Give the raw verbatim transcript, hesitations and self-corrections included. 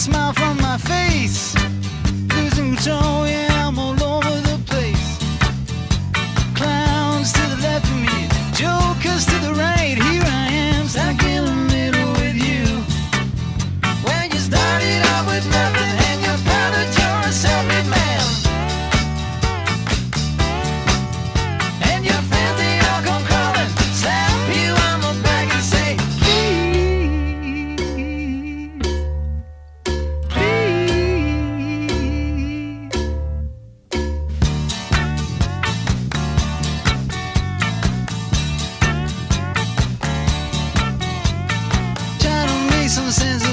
smile from my face. Losing control, yeah, I'm all over the place. Clowns to the left of me, jokers to the right. Here I am, stuck in the middle with you. When you started out with nothing and you're proud that you're a self-made man. And your friends, they all come crawling, slap you on the back and say, please, please. Try to make some sense of